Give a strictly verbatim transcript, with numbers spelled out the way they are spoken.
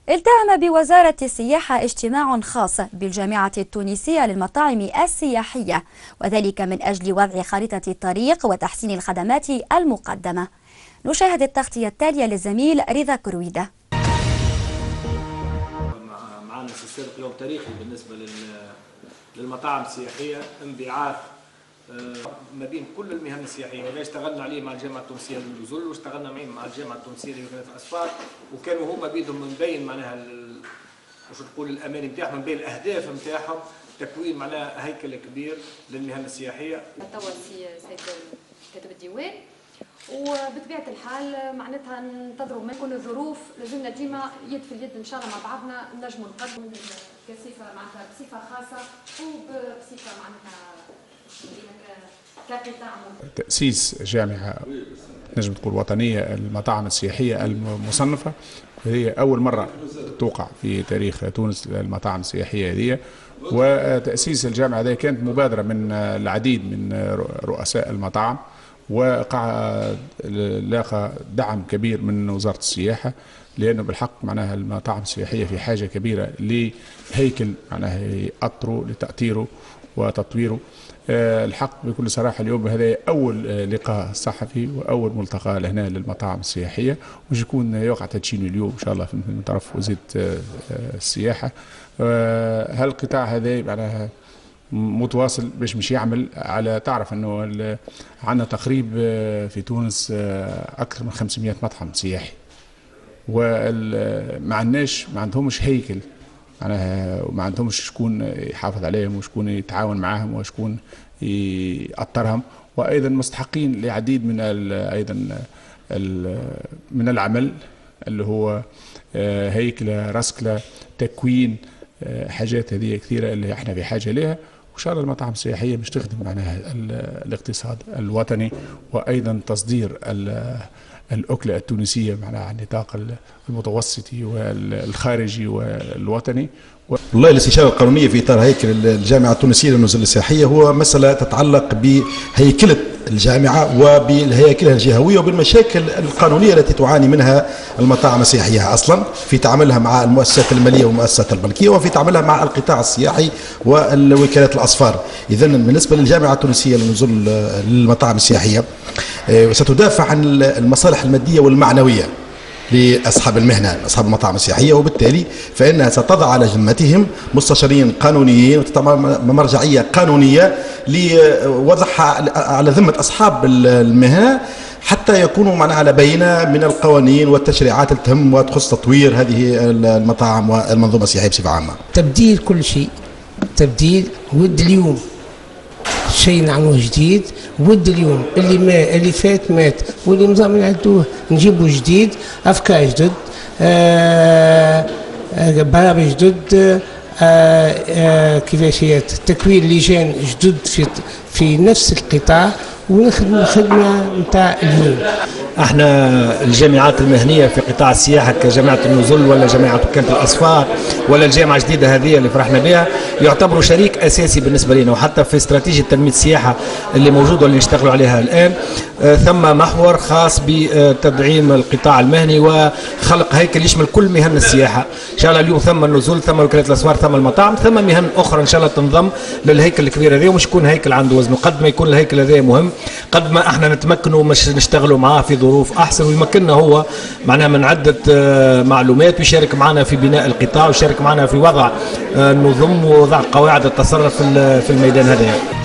التهم بوزارة السياحة اجتماع خاص بالجامعة التونسية للمطاعم السياحية، وذلك من أجل وضع خريطة الطريق وتحسين الخدمات المقدمة. نشاهد التغطية التالية للزميل رضا كرويدة. معنا في السابق يوم تاريخي بالنسبة للمطاعم السياحية، انبعاث ما بين كل المهن السياحيه، وهذا اشتغلنا عليه مع الجامعه التونسيه للنزول، واشتغلنا مع الجامعه التونسيه لوكاله الاسفار، وكانوا هما بيدهم من بين معناها واش تقول الاماني نتاعهم، من بين الاهداف نتاعهم تكوين معناها هيكل كبير للمهن السياحيه. توا سي سيد كاتب الديوان، وبطبيعه الحال معناتها ننتظروا ما يكون الظروف، لازمنا ديما يد في اليد ان شاء الله مع بعضنا نجموا نقدموا كصفه معناتها بصفه خاصه وبصفه معناتها تأسيس جامعة نجم تقول وطنية المطاعم السياحية المصنفة، هي أول مرة توقع في تاريخ تونس المطاعم السياحية هذه. وتأسيس الجامعة هذه كانت مبادرة من العديد من رؤساء المطاعم، وقع لاقى دعم كبير من وزارة السياحة، لأنه بالحق معناها المطاعم السياحية في حاجة كبيرة لهيكل معناها يأطره لتأطيره وتطويره. الحق بكل صراحة اليوم هذا أول لقاء صحفي وأول ملتقى لهنا للمطاعم السياحية، وش يكون يوقع تدشين اليوم إن شاء الله من طرف وزارة السياحة. هالقطاع هذا معناها متواصل باش مش يعمل على، تعرف أنه عندنا تقريب في تونس أكثر من خمسمائة مطعم سياحي، وما عندناش ما عندهمش هيكل معناها، وما عندهمش شكون يحافظ عليهم وشكون يتعاون معاهم وشكون يأطرهم، وايضا مستحقين لعديد من ايضا من العمل اللي هو هيكله رسكله تكوين حاجات هذه كثيره اللي احنا بحاجه لها. وان شاء الله المطاعم السياحيه مش تخدم معناها الاقتصاد الوطني، وايضا تصدير الأكلة التونسية معناها على النطاق المتوسطي والخارجي والوطني. والله الاستشارة القانونية في إطار هيكل الجامعة التونسية للنزول السياحية هو مسألة تتعلق بهيكلة الجامعة وبالهياكلها الجهوية وبالمشاكل القانونية التي تعاني منها المطاعم السياحية أصلا في تعاملها مع المؤسسات المالية والمؤسسات البنكية، وفي تعاملها مع القطاع السياحي والوكالات الأسفار. إذن بالنسبة للجامعة التونسية للنزول للمطاعم السياحية ستدافع عن المصالح المادية والمعنوية لأصحاب المهنة أصحاب المطاعم السياحية، وبالتالي فإنها ستضع على ذمتهم مستشارين قانونيين ومرجعية قانونية لوضعها على ذمة أصحاب المهنة حتى يكونوا معنا على بينة من القوانين والتشريعات اللي تهم وتخص تطوير هذه المطاعم والمنظومة السياحية بصفة عامة. تبديل كل شيء، تبديل ود اليوم شيء نعملوه جديد، ود اليوم اللي ما اللي فات مات، واللي نظام نعدوه نجيبوا جديد، افكار جدد، آه آه برامج جدد، آه آه كيفاش هي تكوين لجان جدد في في نفس القطاع، ونخدم الخدمه نتاع اليوم. احنا الجامعات المهنيه في قطاع السياحه كجامعه النزول ولا جامعه وكاله الاسفار ولا الجامعه الجديده هذه اللي فرحنا بها يعتبروا شريك اساسي بالنسبه لنا، وحتى في استراتيجيه تنميه السياحه اللي موجوده واللي نشتغلوا عليها الان آه ثم محور خاص بتدعيم القطاع المهني وخلق هيكل يشمل كل مهن السياحه. ان شاء الله اليوم ثم النزول ثم وكاله الاسفار ثم المطاعم ثم مهن اخرى ان شاء الله تنضم للهيكل الكبير هذا، ومش يكون هيكل عنده وزنه. قد ما يكون الهيكل هذا مهم، قد ما احنا نتمكنوا مش نشتغلوا معاه في ظروف احسن، ويمكننا هو معناها من عده معلومات، ويشارك معنا في بناء القطاع ويشارك معنا في وضع النظم ووضع قواعد التصرف في الميدان هذا.